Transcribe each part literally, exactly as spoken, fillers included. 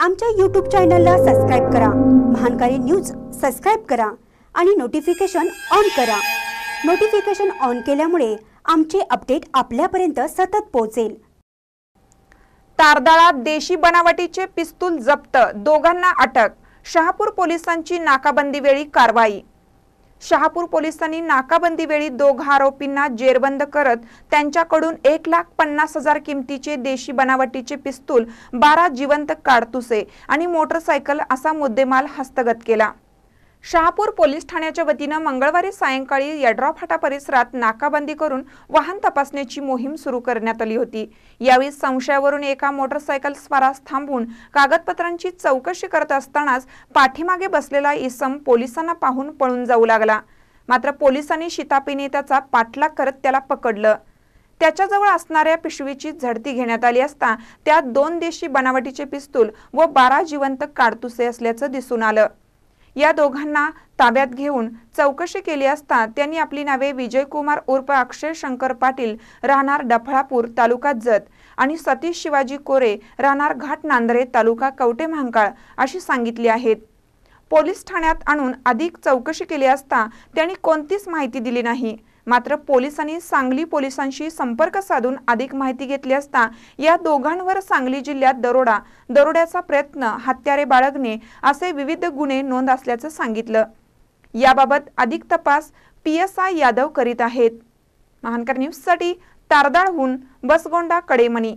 आमच्या यूट्यूब चॅनलला सबस्क्राइब करा, महानकारी न्यूज सबस्क्राइब करा आणि नोटिफिकेशन ऑन करा। नोटिफिकेशन ऑन केल्यामुळे आमचे अपडेट आपल्यापर्यंत सतत पोहोचेल। तारदाळात देशी बनावटीचे पिस्तूल जप्त, दोघांना अटक। शहापूर पोलिसांची नाकाबंदीवेळी कारवाई। शहापूर पोलिसांनी नाकाबंदीवेळी दोघा आरोपींना जेरबंद करत त्यांच्याकडून एक लाख पन्नास हजार किमतीचे देशी बनावटीचे पिस्तूल, बारा जिवंत काडतुसे आणि मोटरसायकल असा मुद्देमाल हस्तगत केला। शहापूर पोलीस ठाण्याच्या वतीने मंगळवारी सायंकाळी यड्राव फाटा परिसरात नाकाबंदी करून वाहन तपासण्याची मोहीम सुरू करण्यात आली होती। यावेळी संशयावरून एका मोटरसायकल स्वारास थांबवून कागदपत्रांची चौकशी करत असतानाच पाठीमागे बसलेला इसम पोलिसांना पाहून पळून जाऊ लागला। मात्र पोलिसांनी शिताफीने त्याचा पाठलाग करत त्याला पकडलं। त्याच्याजवळ असणाऱ्या पिशवीची झडती घेण्यात आली असता त्यात दोन देशी बनावटीचे पिस्तूल व बारा जिवंत काडतुसे असल्याचं दिसून आलं। या दोघांना ताब्यात घेऊन चौकशी केली असता त्यांनी आपली नावे विजय कुमार उर्फ अक्षय शंकर पाटील राहणार डफळापूर तालुका जत आणि सतीश शिवाजी कोरे राहणार घाट नांदरे तालुका कवटे महांकाळ अशी सांगितली आहेत। पोलीस ठाण्यात आणून अधिक चौकशी केली असता त्यांनी कोणतीच माहिती दिली नाही। मात्र पोलिसांनी सांगली पोलिसांशी संपर्क साधून अधिक माहिती घेतली असता या दोघांवर सांगली जिल्ह्यात दरोडा, दरोड्याचा प्रयत्न, हत्यारे बाळगणे असे विविध गुन्हे नोंद असल्याचं सांगितलं। याबाबत अधिक तपास पी एस आय यादव करीत आहेत। महानकर न्यूज साठी तारदाळहून बसगोंडा कडेमणी।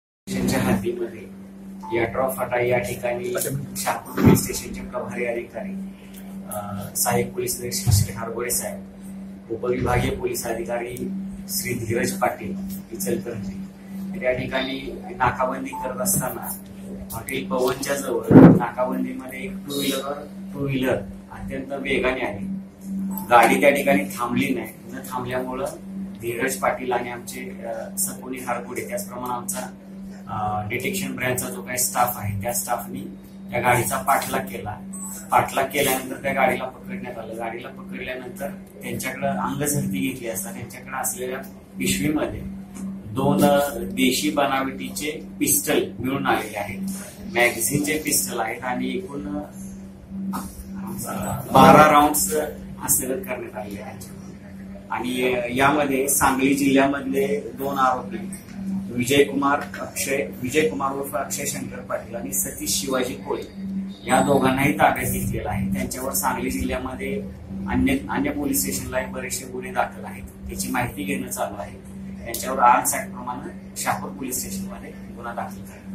यड्राव फाटा या ठिकाणी शहापूर पोलीस स्टेशनचे प्रभारी अधिकारी सहाय्यक पोलीस निरीक्षक श्री हरगोळे साहेब, उपविभागीय पोलीस अधिकारी श्री धीरज पाटील इचलकरंजी या ठिकाणी नाकाबंदी करत असताना हॉटेल पवनच्या जवळ नाकाबंदीमध्ये एक टू व्हीलर टू व्हीलर अत्यंत वेगाने आली। गाडी त्या ठिकाणी थांबली नाही। न थांबल्यामुळं धीरज पाटील आणि आमचे सकोनी हरगोळे त्याचप्रमाणे आमचा डिटेक्शन ब्रँचचा जो काही स्टाफ आहे त्या स्टाफनी त्या गाडीचा पाठलाग केला। पाठलाग केल्यानंतर त्या गाडीला पकडण्यात आलं। गाडीला पकडल्यानंतर त्यांच्याकडे अंगझडती घेतली असता त्यांच्याकडे असलेल्या पिशवीमध्ये दोन देशी बनावटीचे पिस्टल मिळून आलेले आहेत। मॅगझिनचे पिस्टल आहेत आणि एकूण बारा राऊंड्स हस्तगत करण्यात आलेले आहेत। आणि यामध्ये सांगली जिल्ह्यामधले दोन आरोपी विजय कुमार अक्षय विजय कुमार उर्फ अक्षय शंकर पाटील आणि सतीश शिवाजी कोळे या दोघांनाही ताब्यात घेतलेला आहे। त्यांच्यावर सांगली जिल्ह्यामध्ये अन्य अन्य पोलीस स्टेशनला बरेचसे गुन्हे दाखल आहेत, त्याची माहिती घेणं चालू आहे। त्यांच्यावर आर्म्स ऍक्ट प्रमाणे शहापूर पोलीस स्टेशनमध्ये गुन्हा दाखल झाला।